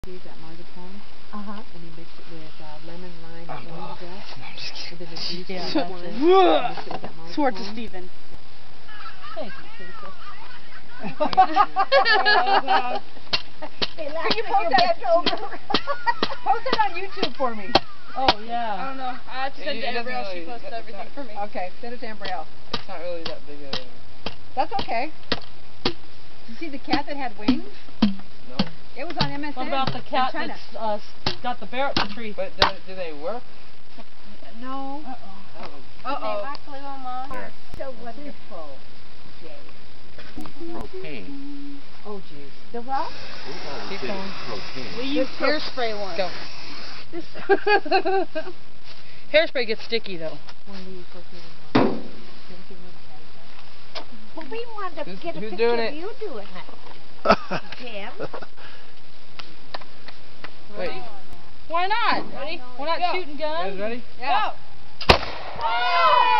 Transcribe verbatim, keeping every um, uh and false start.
Seeds at marzipan. Uh-huh. And you mix it with uh, lemon, lime, and Oh, orange zest. no, I'm just kidding. And then the juice Yeah, of the that's orange. it. Mix it with that marzipan. Swore to Stephen. Thank you, Teresa. Can you post that over? Post it on YouTube for me. Oh, yeah. I don't know. I have to send it to Ambrielle. She posts everything for me. Okay, send it to Ambrielle. It's not really that big of a... That's okay. Did you see the cat that had wings? No. It was on M S N. What about the cat in China. that's uh, got the bear at the tree? But do, do they work? No. Uh-oh. Oh. Uh-oh. Actually, Mama. Yeah. So wonderful, Jay. Propane. Oh, jeez. The what? Keep going. Propane. We use hairspray one. Go. This hairspray gets sticky though. When do you cook it in one? Well, we wanted to Who's- get a who's picture doing of it? you doing that. Jim. Wait. Why not? Ready? We're not Go. shooting You guys guns. ready? Yeah. Go.